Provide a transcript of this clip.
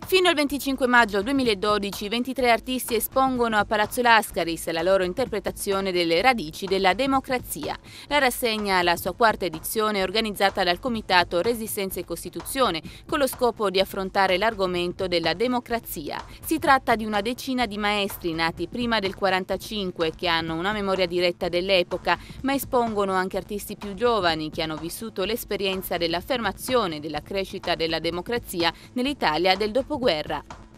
Fino al 25 maggio 2012 23 artisti espongono a Palazzo Lascaris la loro interpretazione delle radici della democrazia. La rassegna, alla sua quarta edizione, è organizzata dal Comitato Resistenza e Costituzione con lo scopo di affrontare l'argomento della democrazia. Si tratta di una decina di maestri nati prima del 45 che hanno una memoria diretta dell'epoca, ma espongono anche artisti più giovani che hanno vissuto l'esperienza dell'affermazione e della crescita della democrazia nell'Italia del dopoguerra.